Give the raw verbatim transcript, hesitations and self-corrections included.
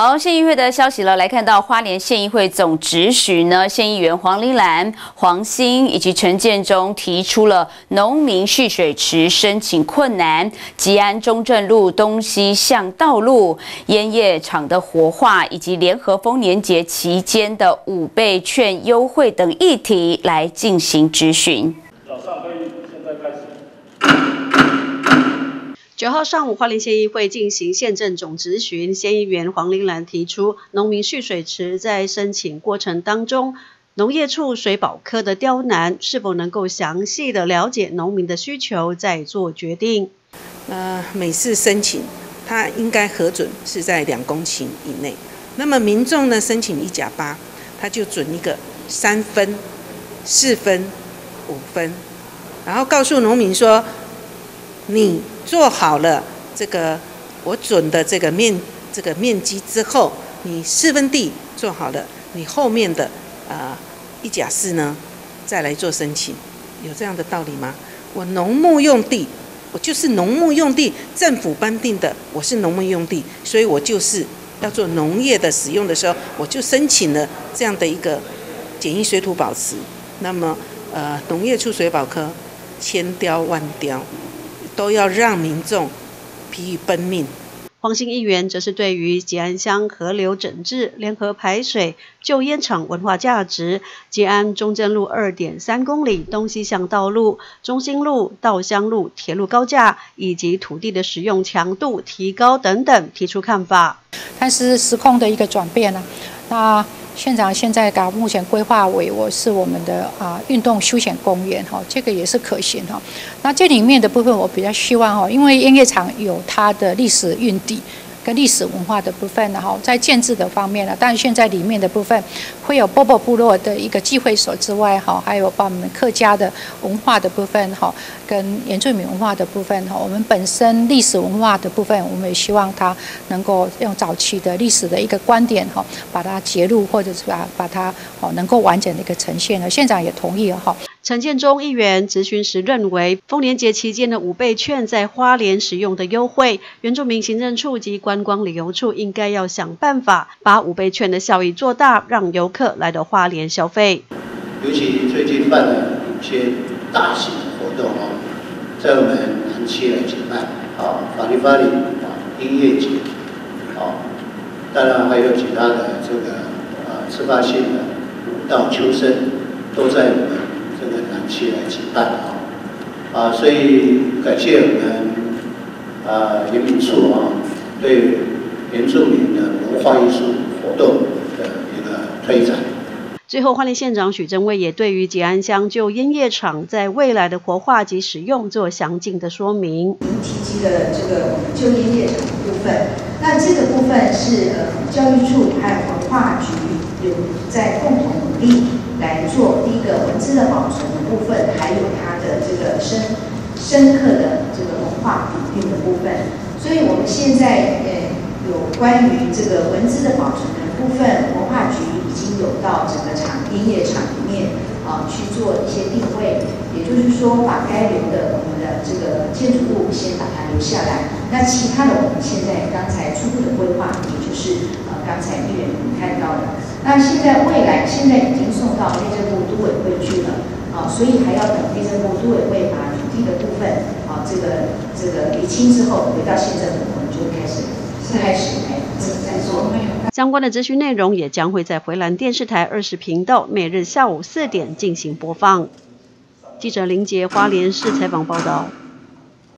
好，县议会的消息了，来看到花莲县议会总质询呢，县议员黄玲兰、黄兴以及陈建中提出了农民蓄水池申请困难、吉安中正路东西向道路、烟叶厂的活化以及联合丰年节期间的五倍券优惠等议题来进行质询。 早上会议现在开始。 九号上午，花莲县议会进行县政总质询，县议员黄玲兰提出，农民蓄水池在申请过程当中，农业处水保科的刁难，是否能够详细的了解农民的需求，再做决定？ 呃，每次申请，它应该核准是在两公顷以内。那么民众呢申请一甲八，他就准一个三分、四分、五分，然后告诉农民说，你做好了这个我准的这个面这个面积之后，你四分地做好了，你后面的呃一甲四呢再来做申请，有这样的道理吗？我农牧用地，我就是农牧用地，政府颁定的，我是农牧用地，所以我就是要做农业的使用的时候，我就申请了这样的一个简易水土保持。那么呃农业处水保科千刁万刁，都要让民众疲于奔命。 黄兴议员则是对于吉安乡河流整治、联合排水、旧烟厂文化价值、吉安中正路 二点三公里东西向道路、中兴路、稻香路铁路高架以及土地的使用强度提高等等提出看法。 但是时空的一个转变呢，那县长现在把目前规划为我是我们的啊运动休闲公园哈，这个也是可行哈。那这里面的部分我比较希望哈，因为烟叶厂有它的历史韵底跟历史文化的部分，然后在建制的方面呢，但是现在里面的部分会有波波部落的一个聚会所之外哈，还有把我们客家的文化的部分哈，跟原住民文化的部分哈，我们本身历史文化的部分，我们也希望它能够用早期的历史的一个观点哈，把它揭露，或者是把把它哦能够完整的一个呈现了。县长也同意了哈。 陈建中议员质询时认为，丰年节期间的五倍券在花莲使用的优惠，原住民行政处及观光旅游处应该要想办法把五倍券的效益做大，让游客来到花莲消费。 尤其最近办了一些大型的活动哦，在我们南区来举办，啊，法律法理啊，音乐节，啊，当然还有其他的这个啊自发性的舞蹈、秋生，都在我们这个南区来举办啊，啊，所以感谢我们啊原民处啊对原住民的文化艺术活动的一个推展。 最后，花莲县长许正卫也对于吉安乡旧烟叶厂在未来的活化及使用做详尽的说明。 您提及的这个旧烟叶厂的部分，那这个部分是呃教育处还有文化局有在共同努力来做第一个文字的保存的部分，还有它的这个深深刻的这个文化底蕴的部分。所以我们现在呃有关于这个文字的保存的部分，文化局已经有到整个厂烟叶厂里面啊去做一些定位，也就是说把该留的我们的这个建筑物先把它留下来。那其他的我们现在刚才初步的规划，也就是呃刚才议员您看到的。那现在未来现在已经送到内政部都委会去了啊，所以还要等内政部都委会把土地的部分啊这个这个厘清之后，回到县政府，我们就会开始开始来在做。 相关的资讯内容也将会在回蓝电视台二十频道每日下午四点进行播放。记者林杰花莲市采访报道。